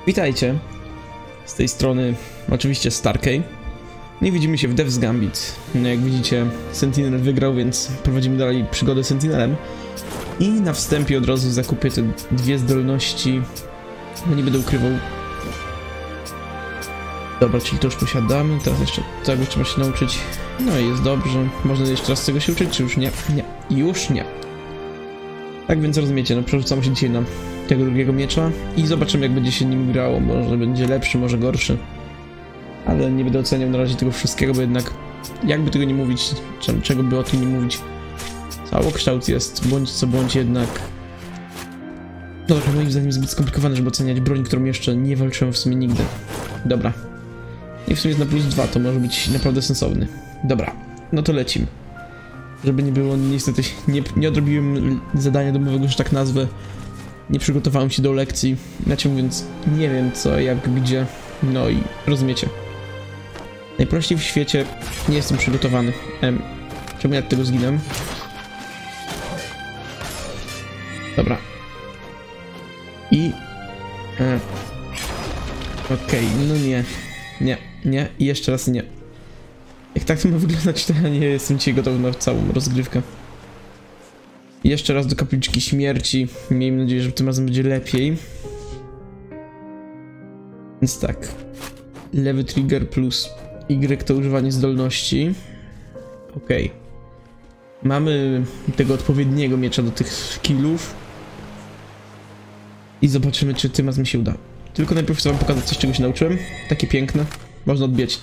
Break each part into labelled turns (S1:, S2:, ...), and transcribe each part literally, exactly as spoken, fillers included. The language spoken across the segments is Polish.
S1: Witajcie, z tej strony oczywiście Starkey. Nie widzimy się w Death's Gambit. No jak widzicie, Sentinel wygrał, więc prowadzimy dalej przygodę z Sentinelem. I na wstępie od razu zakupię te dwie zdolności, no nie będę ukrywał. Dobra, czyli to już posiadamy, teraz jeszcze tego trzeba się nauczyć. No i jest dobrze. Można jeszcze raz z tego się uczyć, czy już nie? Nie, już nie. Tak więc rozumiecie, no przerzucamy się dzisiaj na tego drugiego miecza i zobaczymy, jak będzie się nim grało. Może będzie lepszy, może gorszy. Ale nie będę oceniał na razie tego wszystkiego, bo jednak jakby tego nie mówić, czego by o tym nie mówić, całokształt jest, bądź co bądź jednak no trochę moim zdaniem zbyt skomplikowane, żeby oceniać broń, którą jeszcze nie walczyłem w sumie nigdy. Dobra. I w sumie jest na plus dwa, to może być naprawdę sensowny. Dobra, no to lecimy. Żeby nie było, niestety nie, nie odrobiłem zadania domowego, że tak nazwę. Nie przygotowałem się do lekcji. Inaczej mówiąc, nie wiem co, jak, gdzie. No i rozumiecie. Najprościej w świecie nie jestem przygotowany. Em, czemu ja od tego zginąłem? Dobra. I... E, Okej, okay, no nie. Nie, nie i jeszcze raz nie. Jak tak to ma wyglądać, to ja nie jestem dzisiaj gotowy na całą rozgrywkę. I jeszcze raz do kapliczki śmierci. Miejmy nadzieję, że tym razem będzie lepiej. Więc tak. Lewy trigger plus Y to używanie zdolności. Okej. Okay. Mamy tego odpowiedniego miecza do tych killów. I zobaczymy, czy tym razem mi się uda. Tylko najpierw chcę wam pokazać coś, czego się nauczyłem. Takie piękne. Można odbijać.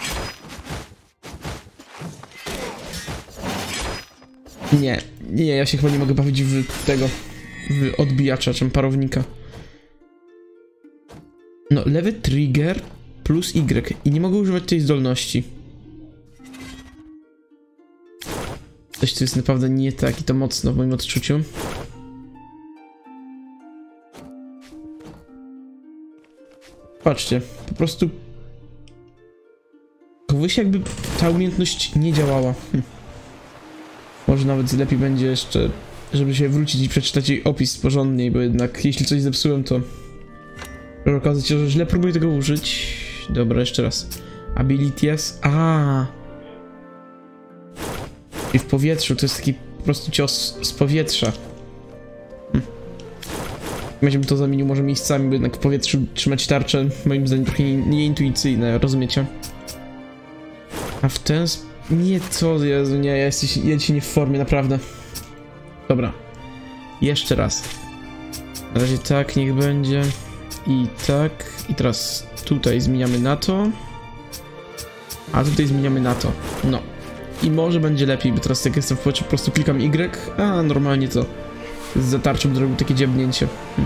S1: Nie, nie, ja się chyba nie mogę bawić w tego, w odbijacza, czym parownika. No, lewy trigger plus Y i nie mogę używać tej zdolności. Coś, co jest naprawdę nie tak i to mocno w moim odczuciu. Patrzcie, po prostu chowuje się, jakby ta umiejętność nie działała. Hm. Może nawet lepiej będzie jeszcze, żeby się wrócić i przeczytać jej opis porządniej, bo jednak jeśli coś zepsułem, to może okazać się, że źle próbuję tego użyć. Dobra, jeszcze raz. Abilities. A. I w powietrzu to jest taki po prostu cios z powietrza. Hm. Ja bym to zamienił może miejscami, bo jednak w powietrzu trzymać tarczę moim zdaniem trochę nieintuicyjne, rozumiecie? A w ten sposób... Nie, co? Jezu, nie, ja, jesteś, ja dzisiaj nie w formie, naprawdę. Dobra. Jeszcze raz. Na razie tak, niech będzie. I tak. I teraz tutaj zmieniamy na to. A tutaj zmieniamy na to. No. I może będzie lepiej, bo teraz jak jestem w powietrzu, po prostu klikam Y, a normalnie to z zatarczą zrobił takie dziabnięcie. Hm.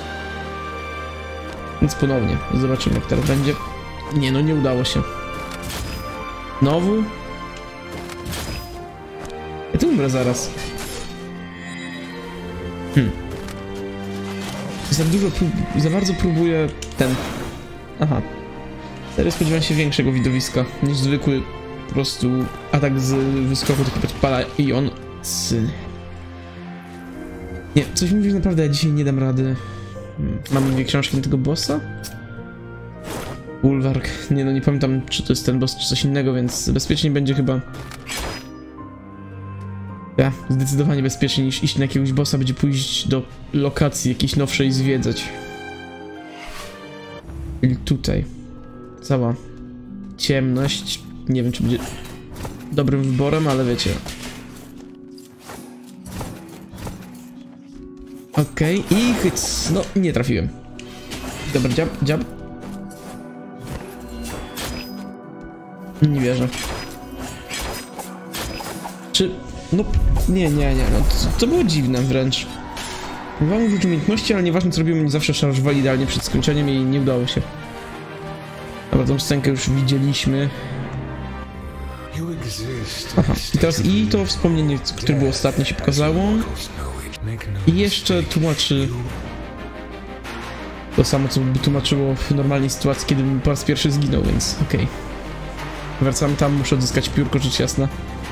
S1: Więc ponownie. Zobaczymy, jak teraz będzie. Nie, no nie udało się. Znowu? Ja tu umrę zaraz. Hmm. Za dużo prób... za bardzo próbuję ten... Aha. Serio spodziewałem się większego widowiska niż zwykły po prostu atak z wyskoku, taki podpala i on... Sy. Nie, coś mi mówi, że naprawdę ja dzisiaj nie dam rady. Hmm. Mamy dwie książki na tego bossa? Bulwark. Nie no, nie pamiętam, czy to jest ten boss, czy coś innego, więc bezpiecznie będzie chyba... Ja, zdecydowanie bezpieczniej niż iść na jakiegoś bossa, będzie pójść do lokacji jakiejś nowszej i zwiedzać. I tutaj. Cała ciemność. Nie wiem, czy będzie dobrym wyborem, ale wiecie. Okej, okay. I hyc. No, nie trafiłem. Dobra, dziab, dziab. Nie wierzę. Czy... No, nie, nie, nie, no to, to było dziwne wręcz. Próbowałem użyć umiejętności, ale nieważne co robiłem, oni zawsze szarżowali idealnie przed skończeniem i nie udało się. Dobra, tą scenkę już widzieliśmy. Aha, i teraz i to wspomnienie, które było ostatnio, się pokazało. I jeszcze tłumaczy to samo, co by tłumaczyło w normalnej sytuacji, kiedy bym po raz pierwszy zginął, więc okej. Okay. Wracamy tam, muszę odzyskać piórko, rzecz jasna.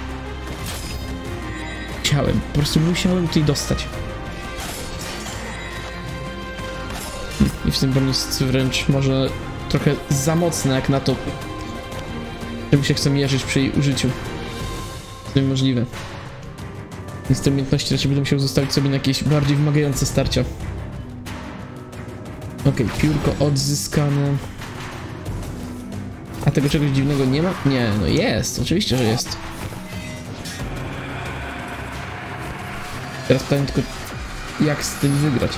S1: Musiałem, po prostu musiałem tutaj dostać. I w czy ten broń jest wręcz może trochę za mocna jak na to, czemu się chcę mierzyć przy jej użyciu. To niemożliwe. Więc te umiejętności raczej będę musiał zostawić sobie na jakieś bardziej wymagające starcia. Okej, okay, piórko odzyskane. A tego czegoś dziwnego nie ma? Nie, no jest, oczywiście, że jest. Teraz pytanie tylko, jak z tym wygrać.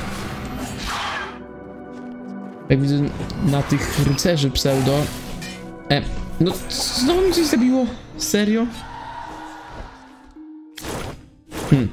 S1: Jak widzę na tych rycerzy pseudo... E, no znowu mi coś zabiło? Serio? Hmm.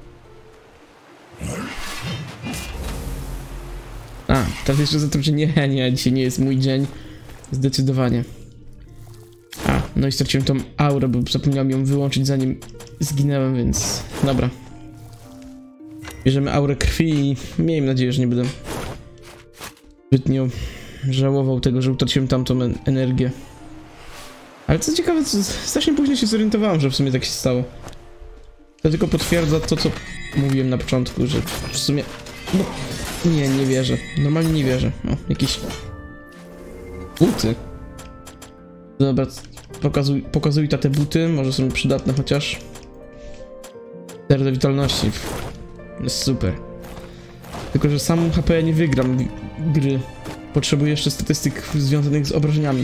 S1: A, teraz jeszcze za to, że nie, nie, dzisiaj nie jest mój dzień. Zdecydowanie. A, no i straciłem tą aurę, bo zapomniałem ją wyłączyć zanim zginęłem, więc... Dobra. Bierzemy aurę krwi i miejmy nadzieję, że nie będę zbytnio żałował tego, że utraciłem tamtą energię. Ale co ciekawe, co, strasznie później się zorientowałem, że w sumie tak się stało. To tylko potwierdza to, co mówiłem na początku, że w sumie... No, nie, nie wierzę. Normalnie nie wierzę. O, jakieś... buty. Dobra, pokazuj, pokazuj te buty, może są przydatne chociaż. zero do witalności. Jest super. Tylko, że sam H P nie wygram gry. Potrzebuję jeszcze statystyk związanych z obrażeniami.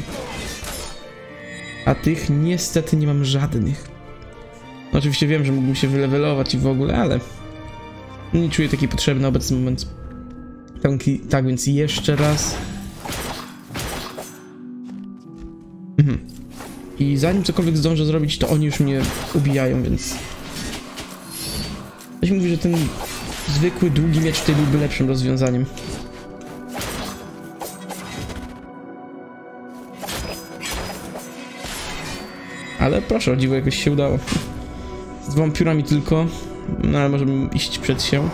S1: A tych niestety nie mam żadnych. No, oczywiście wiem, że mógłbym się wylewelować i w ogóle, ale... nie czuję takiej potrzeby na obecny moment. Tanki, tak więc jeszcze raz. Mhm. I zanim cokolwiek zdążę zrobić, to oni już mnie ubijają, więc... Ktoś mówi, że ten zwykły, długi miecz tutaj byłby lepszym rozwiązaniem. Ale proszę, o dziwo, jakoś się udało. Z dwoma piórami tylko, no ale możemy iść przed się.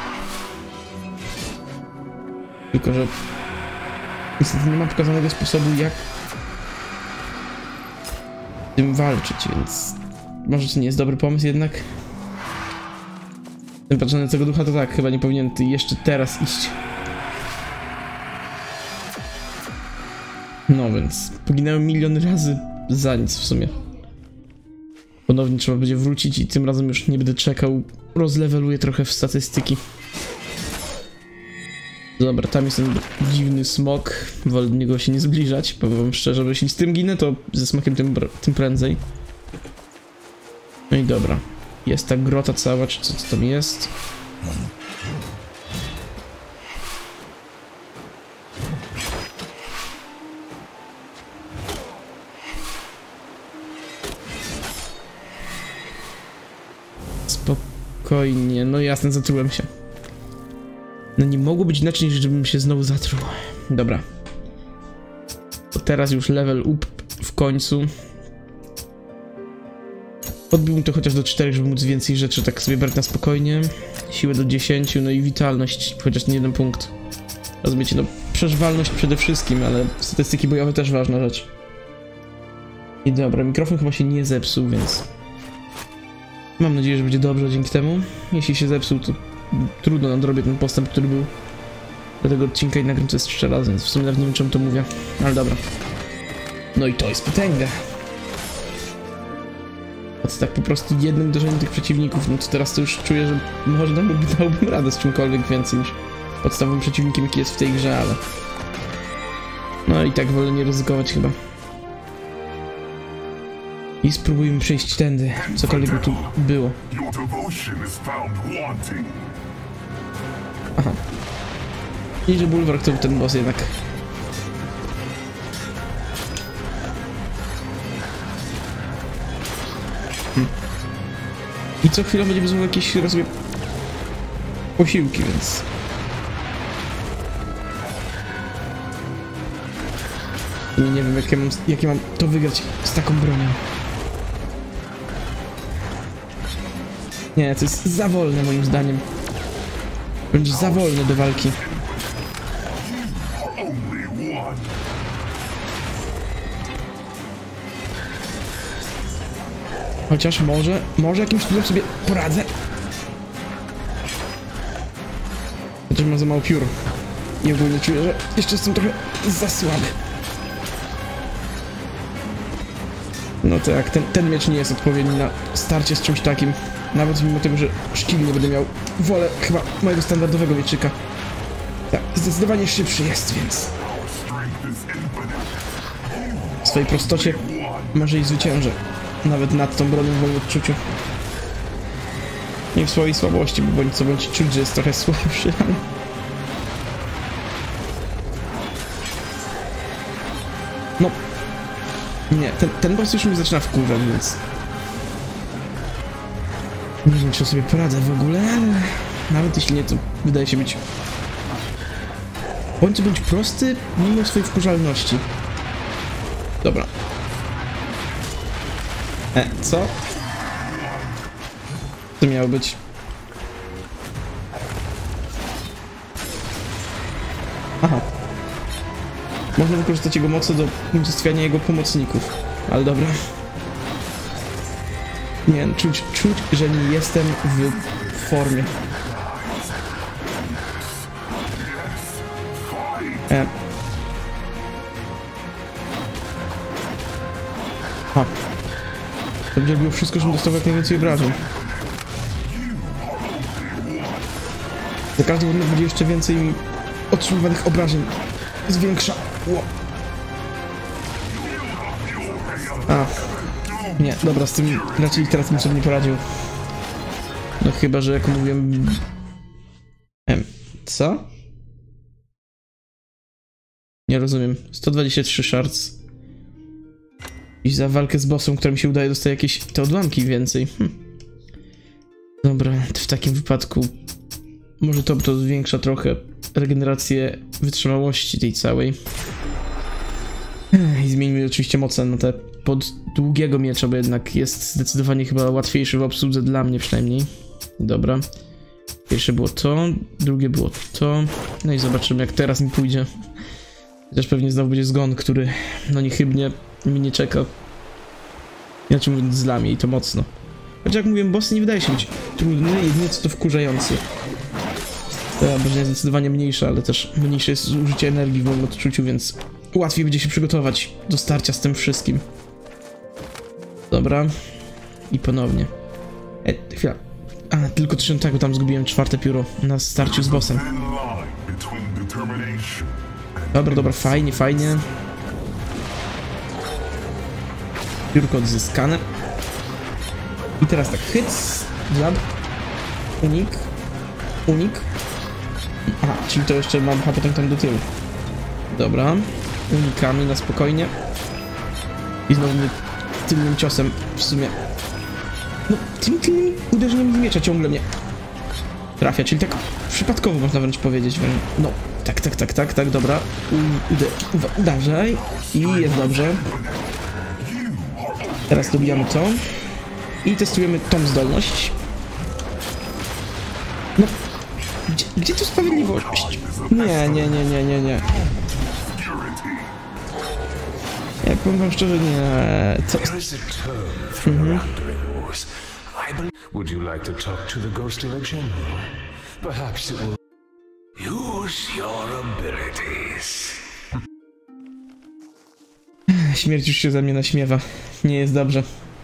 S1: Tylko, że niestety nie ma pokazanego sposobu, jak z tym walczyć, więc może to nie jest dobry pomysł jednak. Ten patrzącego ducha to tak, chyba nie powinien ty jeszcze teraz iść. No więc poginąłem milion razy za nic w sumie. Ponownie trzeba będzie wrócić i tym razem już nie będę czekał. Rozleweluję trochę w statystyki. Dobra, tam jest ten dziwny smok. Wolę do niego się nie zbliżać. Powiem wam szczerze, że jeśli z tym ginę, to ze smokiem tym, tym prędzej. No i dobra. Jest ta grota cała, czy co, co tam jest? Spokojnie, no jasne, zatrułem się. No nie mogło być inaczej, żebym się znowu zatruł. Dobra. To teraz już level up w końcu. Podbiłbym to chociaż do czterech, żeby móc więcej rzeczy tak sobie brać na spokojnie. Siłę do dziesięciu, no i witalność, chociaż nie jeden punkt. Rozumiecie, no przeżywalność przede wszystkim, ale statystyki bojowe też ważna rzecz. I dobra, mikrofon chyba się nie zepsuł, więc... mam nadzieję, że będzie dobrze dzięki temu. Jeśli się zepsuł, to trudno nadrobię ten postęp, który był do tego odcinka i nagram to jest trzy razy, więc w sumie nawet nie wiem, czemu to mówię. Ale dobra. No i to jest potęga. Od tak po prostu jednym uderzeniem tych przeciwników, no to teraz to już czuję, że może dałbym, dałbym radę z czymkolwiek więcej niż podstawowym przeciwnikiem, jaki jest w tej grze, ale... no i tak wolę nie ryzykować chyba. I spróbujmy przejść tędy, cokolwiek by tu było. Aha. I że bulwark to ten boss jednak. Hmm. I co chwilę będzie wyzwał jakieś rozumie posiłki, więc... I nie wiem, jak ja mam, jak ja mam to wygrać z taką bronią. Nie, to jest za wolne moim zdaniem. Będzie za wolne do walki. Chociaż może, może jakimś cudem sobie poradzę. Chociaż mam za mało piór. I ogólnie czuję, że jeszcze jestem trochę za słaby. No tak, ten, ten miecz nie jest odpowiedni na starcie z czymś takim. Nawet mimo tego, że szkili nie będę miał, wolę chyba mojego standardowego mieczyka. Tak, zdecydowanie szybszy jest, więc... W swojej prostocie może i zwyciężę. Nawet nad tą bronią w moim odczuciu. Nie w swojej słabości, bo bądź co bądź czuć, że jest trochę słabszy, ale... No... Nie, ten, ten boss już mi zaczyna wkurzać, więc... Nie wiem, czy sobie poradzę w ogóle, ale... Nawet jeśli nie, to wydaje się być... Bądź bądź prosty, mimo swojej wkurzalności. Dobra. E, co? To miało być... Aha. Można wykorzystać jego moce do unicestwiania jego pomocników. Ale dobra. Nie, czuć, czuć, że nie jestem w formie. E. A. To będzie robiło wszystko, żebym dostał jak najwięcej obrażeń. Za każdym razem będzie jeszcze więcej otrzymywanych obrażeń. Zwiększa. Ło. A. Nie, dobra, z tym raczej teraz bym sobie nie poradził. No chyba, że jak mówiłem... Em, co? Nie rozumiem. sto dwadzieścia trzy shards. I za walkę z bossem, która mi się udaje, dostaje jakieś te odłamki więcej. Hm. Dobra, w takim wypadku może to, to zwiększa trochę regenerację wytrzymałości tej całej. I zmieńmy oczywiście moce na te pod długiego miecza, bo jednak jest zdecydowanie chyba łatwiejszy w obsłudze dla mnie przynajmniej. Dobra. Pierwsze było to, drugie było to. No i zobaczymy, jak teraz mi pójdzie. Chociaż pewnie znowu będzie zgon, który no niechybnie mi nie czeka. Inaczej mówiąc, zlamie i to mocno. Choć jak mówiłem, boss nie wydaje się być trudny, jedynie co to wkurzający. Ta obrażenia jest zdecydowanie mniejsza, ale też mniejsze jest zużycie energii w moim odczuciu, więc łatwiej będzie się przygotować do starcia z tym wszystkim. Dobra. I ponownie. E, chwila. A, tylko tego tam zgubiłem czwarte pióro na starciu z bossem. Dobra, dobra, fajnie, fajnie. Piórko odzyskane. I teraz tak, hyc, jab, unik, unik. Aha, czyli to jeszcze mam, a potem tam do tyłu. Dobra, unikami na spokojnie. I znowu mnie tylnym ciosem w sumie. No, tymi tylnymi uderzeniami z miecza ciągle mnie trafia, czyli tak przypadkowo można wręcz powiedzieć. No, tak, tak, tak, tak, tak, dobra. Ude uderzaj i jest dobrze. Teraz dobijamy to. I testujemy tą zdolność. No, gdzie, gdzie tu sprawiedliwość? Nie, nie, nie, nie, nie, nie. Ja powiem wam szczerze, nie. Co? Mhm. Would you like to talk to the Ghost Election? Perhaps it will use your abilities. Śmierć już się ze mnie naśmiewa. Nie jest dobrze.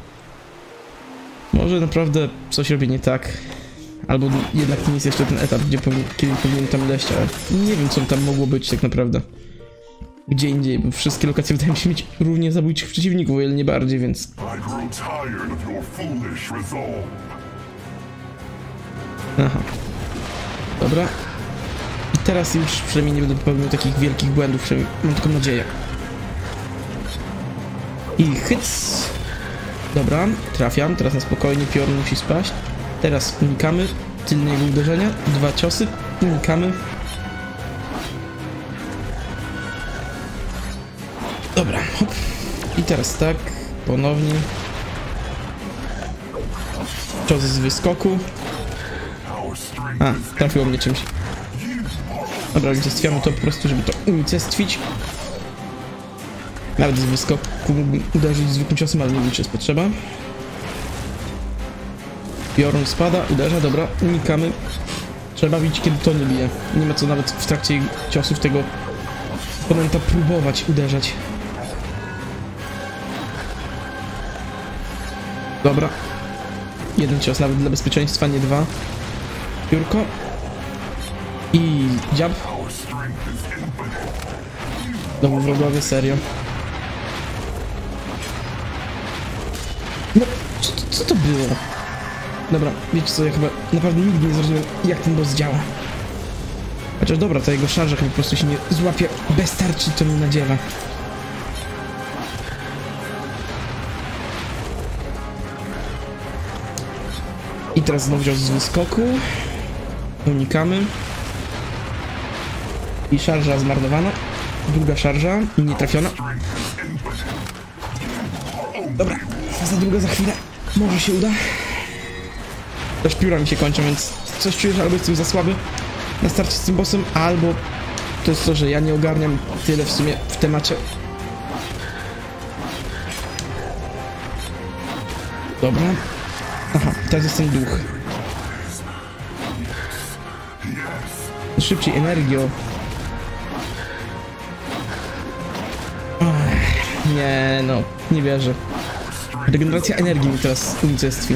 S1: Może naprawdę coś robię nie tak. Albo jednak to nie jest jeszcze ten etap, gdzie powinien, kiedy powinien tam leść, ale nie wiem, co tam mogło być tak naprawdę. Gdzie indziej, bo wszystkie lokacje wydają się mieć równie zabójczych przeciwników, o ile nie bardziej, więc... Aha. Dobra. I teraz już przynajmniej nie będę popełniał takich wielkich błędów, przynajmniej mam taką nadzieję. I hyc. Dobra, trafiam, teraz na spokojnie, piorun musi spaść. Teraz unikamy tylnego uderzenia, dwa ciosy, unikamy. Dobra, hop. I teraz tak, ponownie. Cios z wyskoku. A, trafiło mnie czymś. Dobra, unicestwiamy to po prostu, żeby to unicestwić. Nawet z wyskoku mógłbym uderzyć zwykłym ciosem, ale nie wiem, czy jest potrzeba. Piorun spada, uderza, dobra, unikamy. Trzeba bić, kiedy to nie bije. Nie ma co nawet w trakcie ciosów tego oponenta próbować uderzać. Dobra. Jeden cios nawet dla bezpieczeństwa, nie dwa. Piórko. I dziab. Znowu wrogowie, serio. No, co, co to było? Dobra, wiecie co, ja chyba naprawdę nigdy nie zrozumiem, jak ten boss działa. Chociaż dobra, ta jego szarża po prostu się nie złapie bez tarczy, to mi nadziewa. I teraz znowu dział z wyskoku. Unikamy. I szarża zmarnowana. Druga szarża, nie trafiona. Dobra, za długo, za chwilę. Może się uda. Też pióra mi się kończą, więc coś czuję, że albo jestem za słaby na starcie z tym bossem, albo to jest to, że ja nie ogarniam tyle w sumie w temacie. Dobra. Aha, teraz jest ten duch. Szybciej, energio. Nie, no, nie wierzę. Regeneracja energii mi teraz unicestwi.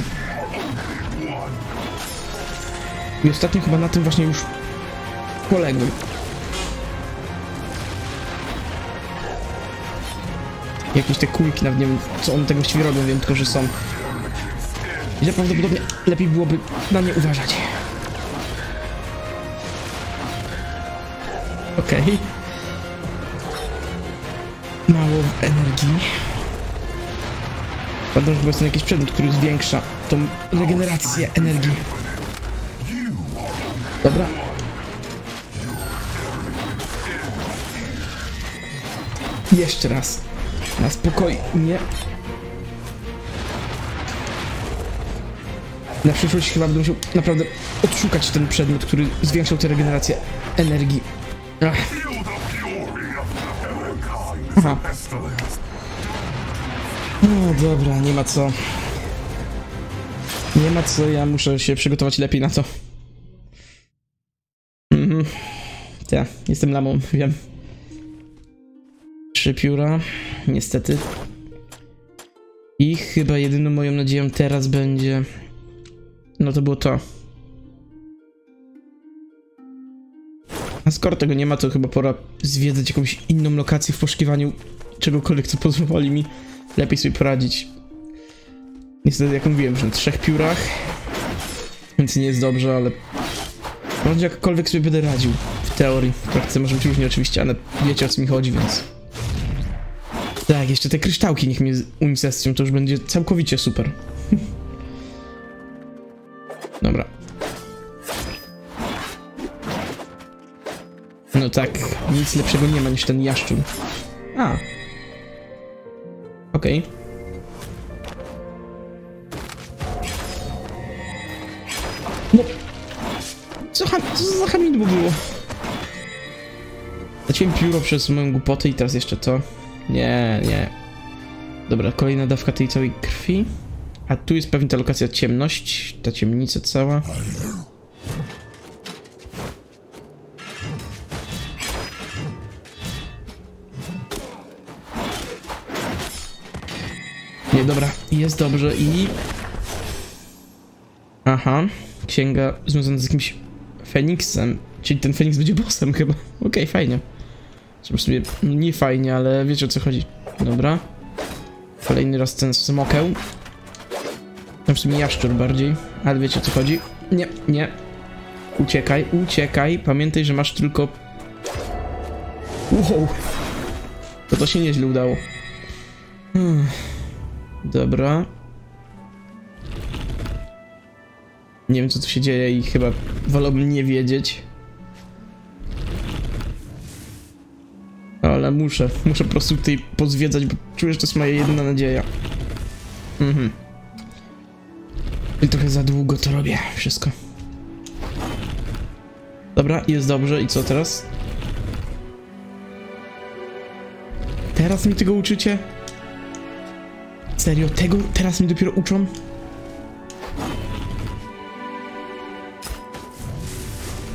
S1: I ostatnio chyba na tym właśnie już poległem. Jakieś te kulki, nawet nie wiem, co one tego właściwie robią, wiem tylko, że są. I że prawdopodobnie lepiej byłoby na nie uważać. Okej. Okay. Mało energii. Padło, że jest jakiś przedmiot, który zwiększa tą regenerację energii. Dobra. Jeszcze raz. Na spokojnie. Na przyszłość chyba będę musiał naprawdę odszukać ten przedmiot, który zwiększał tę regenerację energii. Ach. Aha. No dobra, nie ma co. Nie ma co, ja muszę się przygotować lepiej na to. Mhm. Ja, jestem lamą, wiem. Trzy pióra, niestety. I chyba jedyną moją nadzieją teraz będzie... No to było to. A skoro tego nie ma, to chyba pora zwiedzać jakąś inną lokację w poszukiwaniu czegokolwiek, co pozwoli mi lepiej sobie poradzić. Niestety, jak mówiłem, że na trzech piórach, więc nie jest dobrze, ale może jakkolwiek sobie będę radził w teorii. W praktyce może być różnie oczywiście, ale wiecie, o co mi chodzi, więc... Tak, jeszcze te kryształki niech mnie unicestwią, to już będzie całkowicie super. Dobra. No tak, nic lepszego nie ma niż ten jaszczur. A. Okej. Okay. No. Co, co za hamidło było? Zaciąłem pióro przez moją głupotę i teraz jeszcze to. Nie, nie. Dobra, kolejna dawka tej całej krwi. A tu jest pewnie ta lokacja ciemność, ta ciemnica cała. Nie, dobra, jest dobrze i... Aha, księga związana z jakimś Feniksem, czyli ten Feniks będzie bossem chyba. Okej, okay, fajnie. Żeby sobie, nie fajnie, ale wiecie, o co chodzi. Dobra. Kolejny raz ten smokeł. No w sumie jaszczur bardziej, ale wiecie, o co chodzi. Nie, nie. Uciekaj, uciekaj. Pamiętaj, że masz tylko... Wow. To to się nieźle udało. Hmm. Dobra. Nie wiem, co tu się dzieje i chyba wolałbym nie wiedzieć. Ale muszę, muszę po prostu tutaj pozwiedzać, bo czuję, że to jest moja jedyna nadzieja. Mhm. I trochę za długo to robię, wszystko. Dobra, jest dobrze. I co teraz? Teraz mi tego uczycie? Serio? Tego teraz mi dopiero uczą?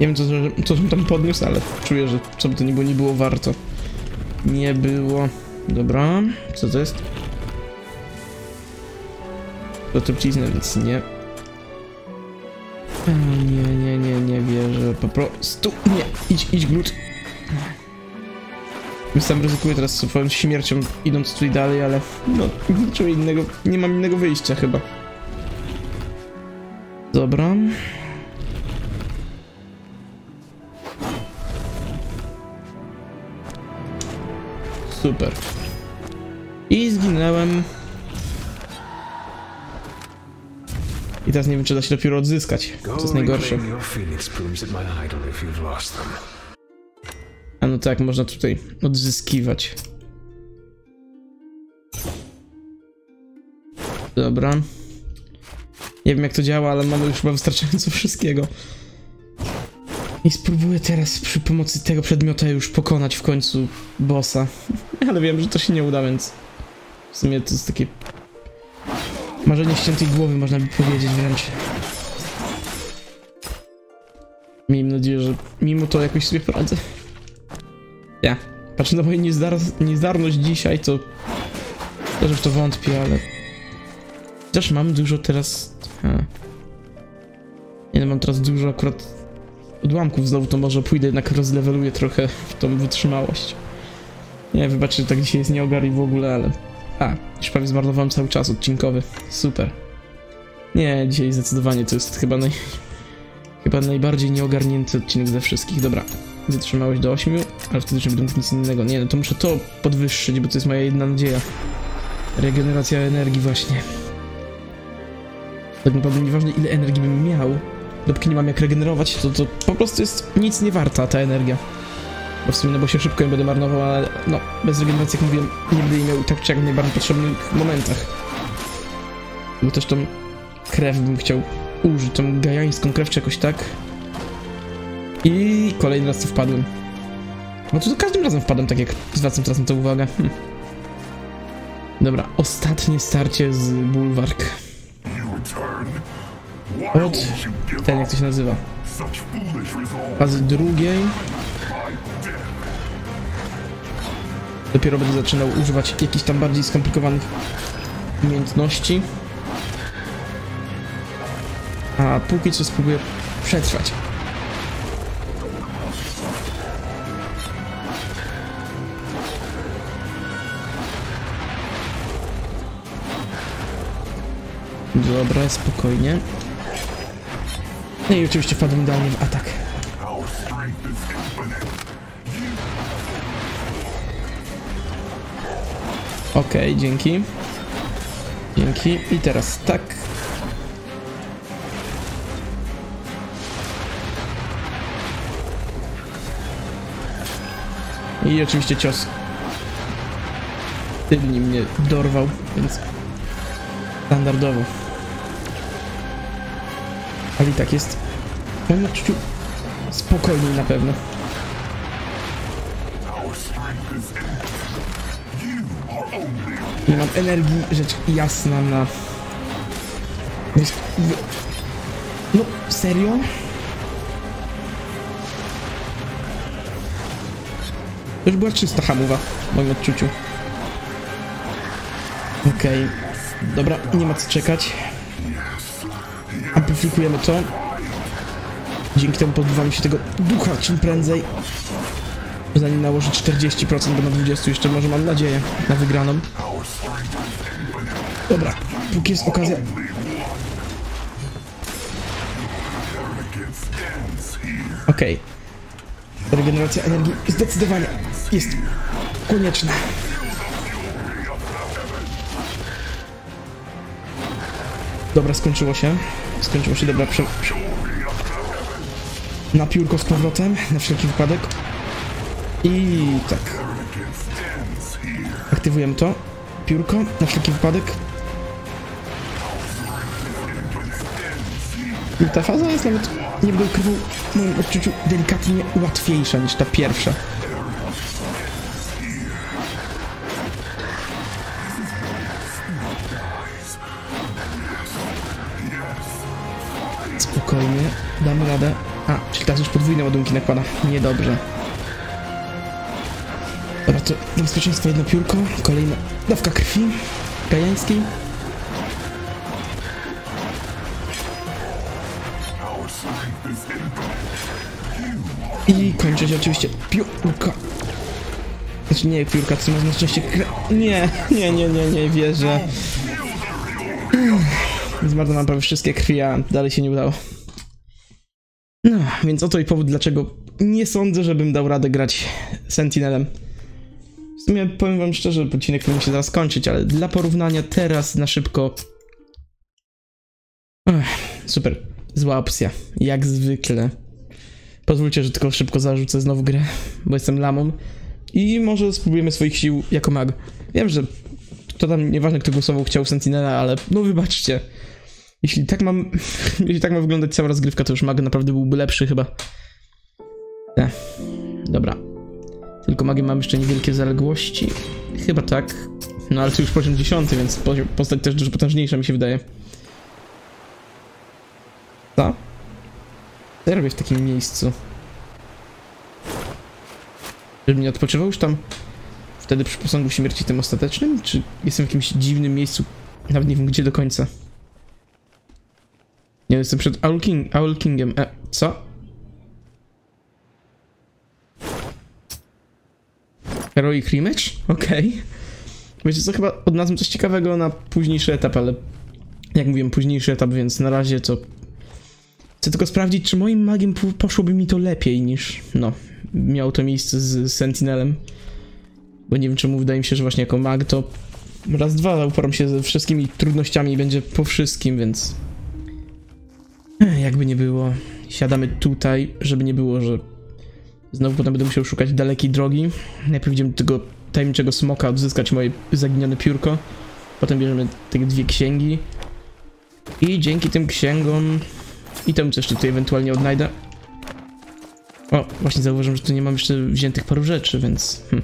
S1: Nie wiem, co, co bym tam podniósł, ale czuję, że co by to nie było, nie było warto. Nie było... Dobra, co to jest? To trucizna, więc nie. O, nie, nie, nie, nie wierzę, po prostu nie, idź, idź glut. Sam ryzykuję teraz swoją śmiercią, idąc tutaj dalej, ale no, nie czuję innego, nie mam innego wyjścia chyba. Dobra. Super. I zginęłem. I teraz nie wiem, czy da się dopiero odzyskać, co jest najgorsze. A no tak, można tutaj odzyskiwać. Dobra. Nie wiem, jak to działa, ale mamy już chyba wystarczająco wszystkiego. I spróbuję teraz przy pomocy tego przedmiotu już pokonać w końcu bossa. Ale wiem, że to się nie uda, więc w sumie to jest takie marzenie ściętej głowy, można by powiedzieć wręcz. Miejmy nadzieję, że mimo to jakoś sobie poradzę. Ja, patrzę na moją niezdar niezdarność dzisiaj, to też w to wątpię, ale też mam dużo teraz... Ha. Nie no, mam teraz dużo akurat odłamków znowu, to może pójdę jednak rozleweluję trochę w tą wytrzymałość. Nie, wybaczcie, tak dzisiaj jest nieogar i w ogóle, ale... A, już prawie zmarnowałem cały czas odcinkowy. Super. Nie, dzisiaj zdecydowanie to jest chyba naj... Chyba najbardziej nieogarnięty odcinek ze wszystkich. Dobra, wytrzymałość do ośmiu, ale wtedy już nie będę nic innego. Nie, no to muszę to podwyższyć, bo to jest moja jedna nadzieja. Regeneracja energii właśnie. Tak naprawdę nieważne, ile energii bym miał, dopóki nie mam jak regenerować, to, to po prostu jest nic nie warta ta energia. Bo w sumie, no bo się szybko ją będę marnował, ale no, bez regeneracji, jak mówiłem, nie będę jej miał tak czy jak w najbardziej potrzebnych momentach. Bo też tą krew bym chciał użyć, tą gajańską krew czy jakoś tak. I kolejny raz tu wpadłem. No to za każdym razem wpadłem, tak jak zwracam teraz na to uwagę. Hm. Dobra, ostatnie starcie z Bulwark. Od... ten, jak to się nazywa? Fazy drugiej. Dopiero będę zaczynał używać jakichś tam bardziej skomplikowanych umiejętności. A póki co spróbuję przetrwać. Dobra, spokojnie. No i oczywiście wpadłem idealnie w atak. Okej, okay, dzięki. Dzięki. I teraz tak. I oczywiście cios tylnie mnie dorwał, więc standardowo. Ale i tak jest mam odczuciu spokojniej na pewno. Nie mam energii, rzecz jasna na... No, serio? To już była czysta hamowa w moim odczuciu. Okej. Okay. Dobra, nie ma co czekać. Amplifikujemy to. Dzięki temu pozbywamy się tego ducha czym prędzej. Zanim nałoży czterdzieści procent, bo na dwadzieścia procent jeszcze może mam nadzieję na wygraną. Dobra, póki jest okazja. Okej. Okay. Regeneracja energii zdecydowanie jest konieczna. Dobra, skończyło się. Skończyło się, dobra, prze... na piórko z powrotem, na wszelki wypadek. I tak. Aktywujemy to. Piórko, na wszelki wypadek. I ta faza jest nawet, nie będę ukrywał, w moim odczuciu delikatnie łatwiejsza niż ta pierwsza. Spokojnie, damy radę. A, czyli teraz już podwójne ładunki nakłada. Niedobrze. Dobra, to dla bezpieczeństwa jedno piórko. Kolejna dawka krwi gajańskiej. I kończy się oczywiście piórka. Znaczy nie piórka, to ma na szczęście kre... Nie, nie, nie, nie, nie wierzę. Zmarnowałem prawie wszystkie krwi, a dalej się nie udało. No, więc oto i powód, dlaczego nie sądzę, żebym dał radę grać Sentinelem. W sumie powiem wam szczerze, odcinek powinien się zaraz kończyć, ale dla porównania teraz na szybko... Ech, super, zła opcja, jak zwykle. Pozwólcie, że tylko szybko zarzucę znowu grę, bo jestem lamą. I może spróbujemy swoich sił jako mag. Wiem, że to tam nieważne, kto głosował, chciał Sentinela, ale no wybaczcie. Jeśli tak mam, jeśli tak ma wyglądać cała rozgrywka, to już mag naprawdę byłby lepszy chyba. Nie. Dobra. Tylko magiem mam jeszcze niewielkie zaległości. Chyba tak. No ale to już poziom dziesiąty, więc postać też dużo potężniejsza mi się wydaje. Co? Co ja robię w takim miejscu? Żebym nie odpoczywał już tam wtedy przy posągu śmierci tym ostatecznym? Czy jestem w jakimś dziwnym miejscu? Nawet nie wiem gdzie do końca. Nie, jestem przed Owl, King, Owl Kingiem. E, co? Heroic Rematch? Okej. Okay. Wiecie co, chyba odnalazłem coś ciekawego na późniejszy etap, ale jak mówiłem, późniejszy etap, więc na razie to... Chcę tylko sprawdzić, czy moim magiem poszłoby mi to lepiej niż, no, miało to miejsce z Sentinelem. Bo nie wiem czemu, wydaje mi się, że właśnie jako mag to raz, dwa uporam się ze wszystkimi trudnościami i będzie po wszystkim, więc... Jakby nie było, siadamy tutaj, żeby nie było, że znowu potem będę musiał szukać dalekiej drogi. Najpierw idziemy do tego tajemniczego smoka, odzyskać moje zaginione piórko. Potem bierzemy te dwie księgi. I dzięki tym księgom i temu, co jeszcze tutaj ewentualnie odnajdę. O, właśnie zauważyłem, że tu nie mam jeszcze wziętych paru rzeczy, więc... Hm.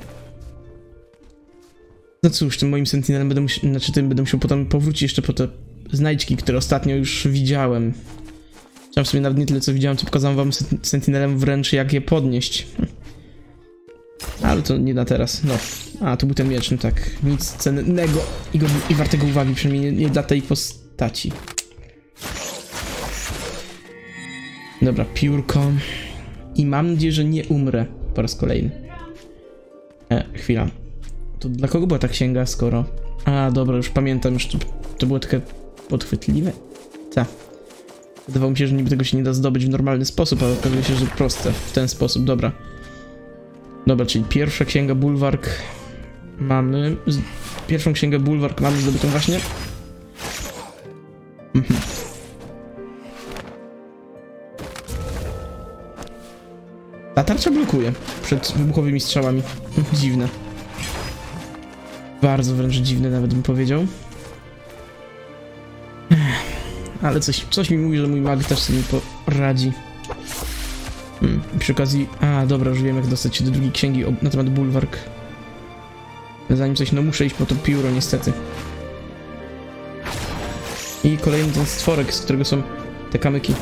S1: No cóż, tym moim Sentinelem będę musiał, znaczy tym będę musiał potem powrócić jeszcze po te znajdźki, które ostatnio już widziałem. Chciałem sobie nawet nie tyle co widziałem, co pokazałem wam Sentinelem wręcz jak je podnieść. Hm. Ale to nie na teraz, no. A, tu był ten miecz, no tak. Nic cennego i, go, i wartego uwagi, przynajmniej nie, nie dla tej postaci. Dobra, piórko. I mam nadzieję, że nie umrę po raz kolejny. E, chwila. To dla kogo była ta księga, skoro... A, dobra, już pamiętam, już to, to było takie podchwytliwe. Tak. Wydawało mi się, że niby tego się nie da zdobyć w normalny sposób, ale okazuje się, że proste. W ten sposób, dobra. Dobra, czyli pierwsza księga Bulwark mamy... Pierwszą księgę Bulwark mamy zdobytą właśnie. Mhm. Ta tarcza blokuje przed wybuchowymi strzałami. Dziwne. Bardzo wręcz dziwne, nawet bym powiedział. Ale coś, coś mi mówi, że mój mag też sobie poradzi. Hmm. Przy okazji... A, dobra, już wiem jak dostać się do drugiej księgi na temat Bulwark. Zanim coś, no muszę iść po to pióro niestety. I kolejny ten stworek, z którego są te kamyki.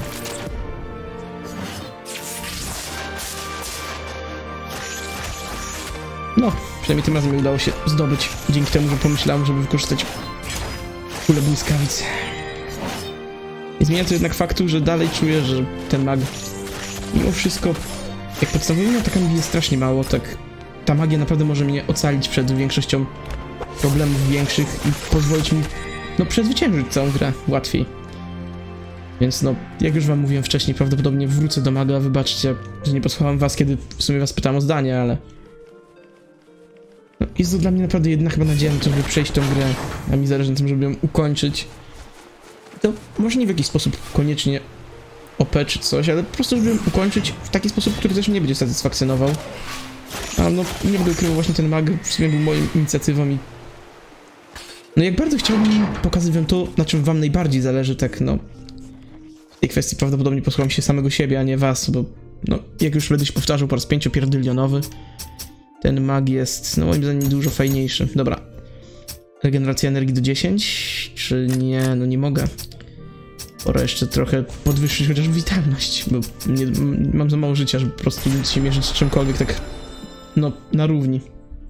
S1: No, przynajmniej tym razem mi udało się zdobyć. Dzięki temu, że pomyślałem, żeby wykorzystać kulę błyskawic. Nie zmienia to jednak faktu, że dalej czuję, że ten mag mimo wszystko, jak podstawowo taka mi jest strasznie mało, tak ta magia naprawdę może mnie ocalić przed większością problemów większych i pozwolić mi, no, przezwyciężyć całą grę łatwiej. Więc no, jak już wam mówiłem wcześniej, prawdopodobnie wrócę do maga, wybaczcie, że nie posłuchałem was, kiedy w sumie was pytałem o zdanie, ale... No, jest to dla mnie naprawdę jedna chyba nadzieja na to, żeby przejść tą grę, a mi zależy na tym, żeby ją ukończyć. To może nie w jakiś sposób koniecznie O P czy coś, ale po prostu żeby ją ukończyć w taki sposób, który też mnie będzie satysfakcjonował. A no, nie będę ukrywał, właśnie ten mag w sumie był moją inicjatywą i... No jak bardzo chciałbym pokazać wam to, na czym wam najbardziej zależy, tak no... W tej kwestii prawdopodobnie posłucham się samego siebie, a nie was, bo... No, jak już będę się powtarzał po raz pięciopierdylionowy, ten mag jest, no moim zdaniem, dużo fajniejszy. Dobra. Regeneracja energii do dziesięć? Czy nie? No nie mogę. Pora jeszcze trochę podwyższyć chociaż witalność, bo nie, mam za mało życia, żeby po prostu nic się mierzyć z czymkolwiek tak, no, na równi.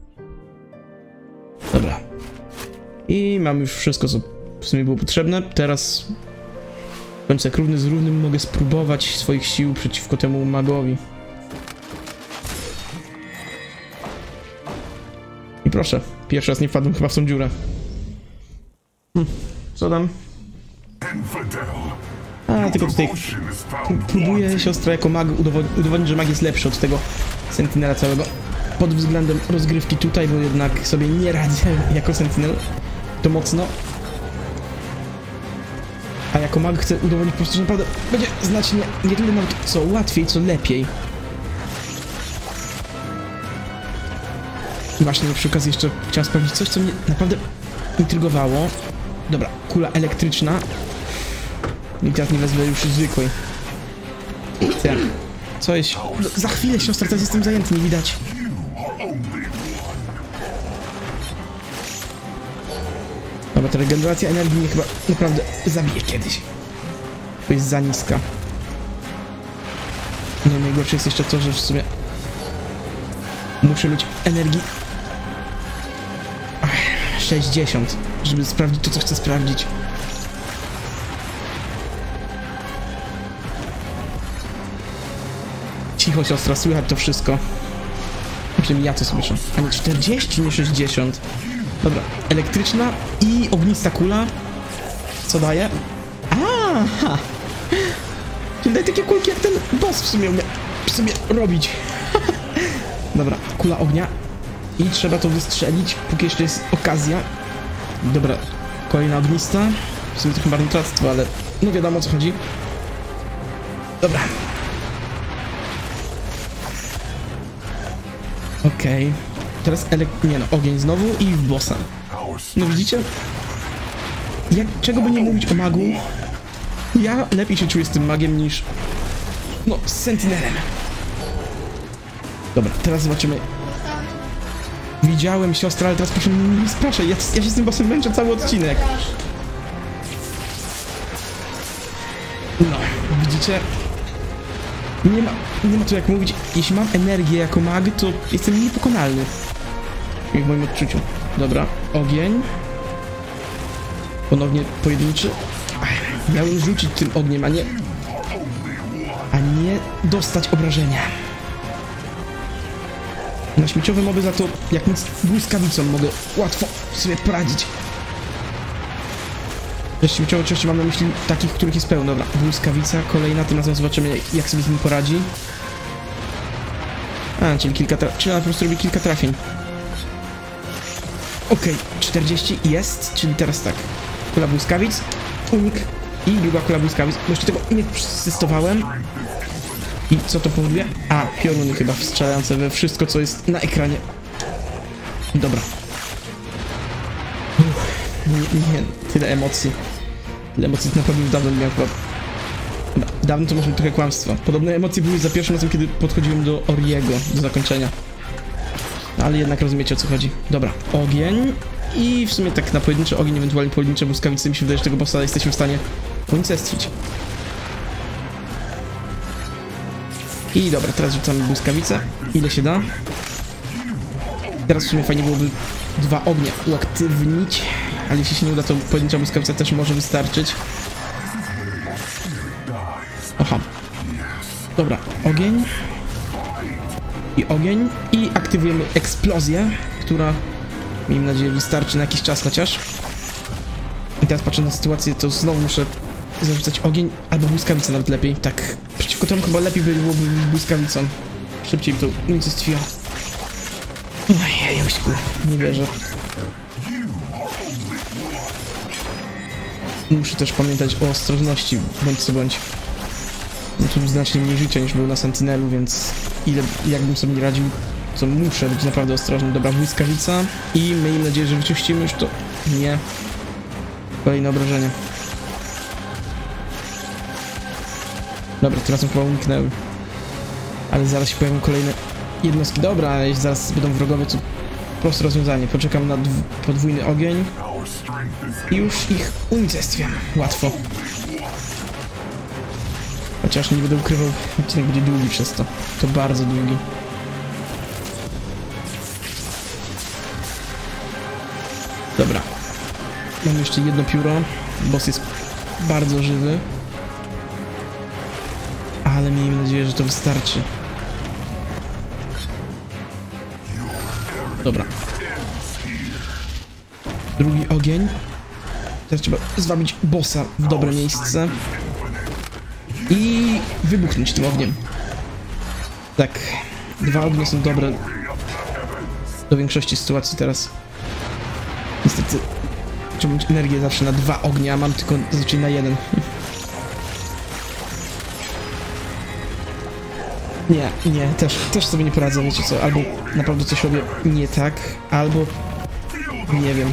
S1: Dobra. I mam już wszystko, co w sumie było potrzebne. Teraz w końcu jak równy z równym mogę spróbować swoich sił przeciwko temu magowi. I proszę, pierwszy raz nie wpadłem chyba w tą dziurę. Hm, co tam? A, tylko tutaj próbuję siostra jako mag udowodnić, udowodnić, że mag jest lepszy od tego Sentinela całego. Pod względem rozgrywki tutaj, bo jednak sobie nie radzę jako Sentinel. To mocno. A jako mag chcę udowodnić po prostu, że naprawdę będzie znacznie nie tyle nawet co łatwiej, co lepiej. I właśnie przy okazji jeszcze chciałem sprawdzić coś, co mnie naprawdę intrygowało. Dobra, kula elektryczna. I teraz nie wezmę już zwykłej. Co? Co jest? No, za chwilę, siostra, teraz jestem zajęty, nie widać. Dobra, ta regeneracja energii mnie chyba naprawdę zabije kiedyś. To jest za niska. No najgorsze jest jeszcze to, że w sumie muszę mieć energii Ach, sześćdziesiąt, żeby sprawdzić to, co chcę sprawdzić. Cicho, siostra, słychać to wszystko. Przynajmniej ja to słyszę. A nie czterdzieści, nie sześćdziesiąt. Dobra, elektryczna i ognista kula. Co daje? Aha! Czyli daje takie kulki, jak ten boss w sumie umie w sumie robić. Dobra, kula ognia. I trzeba to wystrzelić, póki jeszcze jest okazja. Dobra, kolejna ognista. W sumie to chyba marnotrawstwo, ale no wiadomo o co chodzi. Dobra. Okej. Okay. Teraz elek... nie no, ogień znowu i w bossa. No widzicie? Jak, czego by nie mówić o magu, ja lepiej się czuję z tym magiem niż no, z Sentinelem. Dobra, teraz zobaczymy. Widziałem siostrę, ale teraz proszę mnie nie spraszaj, ja, ja się z tym bossem męczę cały odcinek. No, widzicie? Nie ma, nie ma tu jak mówić, jeśli mam energię jako mag, to jestem niepokonalny. Jak w moim odczuciu. Dobra, ogień. Ponownie pojedynczy. Ach, miałem rzucić tym ogniem, a nie... A nie dostać obrażenia. Na śmieciowe moby za to, jak nic błyskawicą mogę łatwo sobie poradzić. Ze śmieciowe oczywiście mam na myśli takich, których jest pełno. Dobra, błyskawica, kolejna, tym razem zobaczymy, jak sobie z nim poradzi. A, czyli kilka trafień, czyli po prostu robi kilka trafień. Okej, okay, czterdzieści jest, czyli teraz tak. Kula błyskawic, unik i druga kula błyskawic. Bo jeszcze tego nie testowałem. I co to powoduje? A, pioruny chyba strzelające we wszystko, co jest na ekranie. Dobra. Uff, nie, nie, tyle emocji. Tyle emocji naprawdę już dawno nie miałem chyba. Dawno to może trochę kłamstwo. Podobne emocje były za pierwszym razem, kiedy podchodziłem do Oriego, do zakończenia. Ale jednak rozumiecie, o co chodzi. Dobra, ogień. I w sumie tak na pojedynczy ogień, ewentualnie pojedyncze błyskawice, mi się wydaje, że tego bossa jesteśmy w stanie unicestwić. I dobra, teraz rzucamy błyskawicę. Ile się da? Teraz w sumie fajnie byłoby dwa ognie uaktywnić. Ale jeśli się nie uda, to pojedyncza błyskawica też może wystarczyć. Aha. Dobra, ogień. I ogień. I aktywujemy eksplozję, która, miejmy nadzieję, wystarczy na jakiś czas chociaż. I teraz patrzę na sytuację, to znowu muszę zarzucać ogień albo błyskawicę nawet lepiej. Tak, przeciwko temu chyba lepiej byłoby błyskawicą. Szybciej to unicestwiło. Ojej, nie wierzę. Muszę też pamiętać o ostrożności, bądź co bądź. No tu znacznie mniej życia niż było na Sentinelu, więc ile, jakbym sobie nie radził, to muszę być naprawdę ostrożny. Dobra, błyskawica i miejmy nadzieję, że wyczyścimy już to. Nie. Kolejne obrażenia. Dobra, teraz chyba uniknęły. Ale zaraz się pojawią kolejne jednostki. Dobra, ale jeśli zaraz będą wrogowie, to proste rozwiązanie. Poczekam na podwójny ogień i już ich unicestwiam. Łatwo. Chociaż nie będę ukrywał, odcinek będzie długi przez to. To bardzo długi. Dobra. Mam jeszcze jedno pióro. Boss jest bardzo żywy. Ale miejmy nadzieję, że to wystarczy. Dobra. Drugi ogień. Teraz trzeba zwabić bossa w dobre miejsce. I wybuchnąć tym ogniem. Tak. Dwa ognie są dobre do większości sytuacji teraz. Niestety trzeba mieć energię zawsze na dwa ognia, a mam tylko zazwyczaj na jeden. Nie, nie, też, też sobie nie poradzę, wiecie co, albo naprawdę coś robię nie tak, albo nie wiem.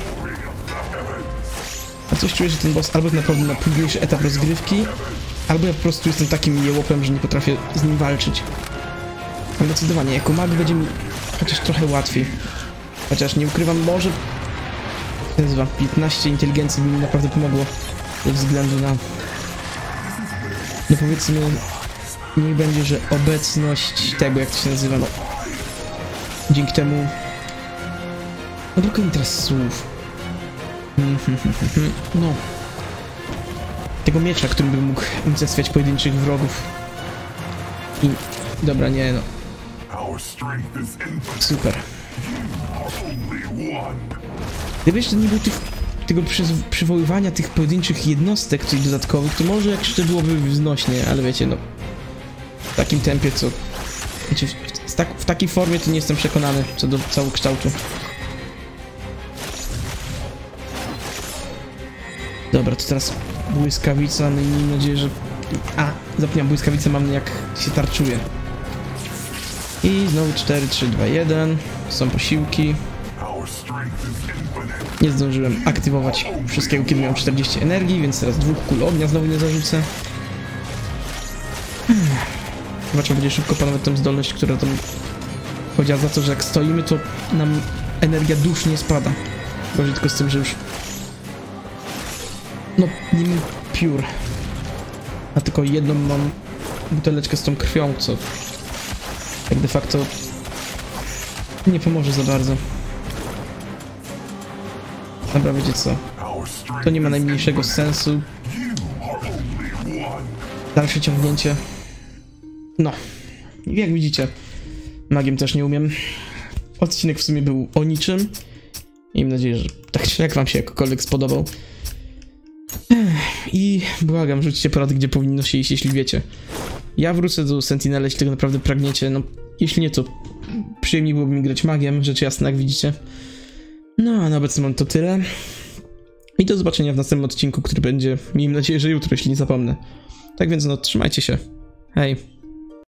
S1: A coś czuję, że ten boss albo naprawdę na późniejszy etap rozgrywki, albo ja po prostu jestem takim jełopem, że nie potrafię z nim walczyć. Ale zdecydowanie, jako mag będzie mi chociaż trochę łatwiej. Chociaż nie ukrywam, może się nazywa, piętnaście inteligencji by mi naprawdę pomogło ze względu na... No powiedzmy, niech będzie, że obecność tego, jak to się nazywa, no... Dzięki temu... No brakuje mi teraz słów. No... Tego miecza, którym bym mógł unicestwiać pojedynczych wrogów. I... Dobra, nie no. Super. Gdyby jeszcze nie było tych, tego przywoływania tych pojedynczych jednostek, tych dodatkowych, to może jeszcze byłoby wznośnie, ale wiecie, no... W takim tempie, co... Wiecie, w, tak, w takiej formie to nie jestem przekonany co do całokształtu. Dobra, to teraz błyskawica, no i mam nadzieję, że... A, zapomniałem, błyskawicę mam jak się tarczuje. I znowu cztery, trzy, dwa, jeden. Są posiłki. Nie zdążyłem aktywować wszystkiego, kiedy miałem czterdzieści energii, więc teraz dwóch kul ognia znowu nie zarzucę. Chyba trzeba będzie szybko panować tą zdolność, która tam chodziła za to, że jak stoimy, to nam energia dusz nie spada. Gorzej tylko z tym, że już... No, nie mam piór. A tylko jedną mam buteleczkę z tą krwią, co... Tak de facto... nie pomoże za bardzo. Dobra, wiecie co? To nie ma najmniejszego sensu. Dalsze ciągnięcie. No. Jak widzicie, magiem też nie umiem. Odcinek w sumie był o niczym. I mam nadzieję, że tak czy jak wam się jakkolwiek spodobał. I błagam, rzućcie porady, gdzie powinno się iść, jeśli wiecie. Ja wrócę do Sentinela, jeśli tego naprawdę pragniecie. No, jeśli nie, to przyjemniej byłoby mi grać magiem, rzecz jasna, jak widzicie. No, a na obecny moment to tyle. I do zobaczenia w następnym odcinku, który będzie, miejmy nadzieję, że jutro, jeśli nie zapomnę. Tak więc no, trzymajcie się. Hej.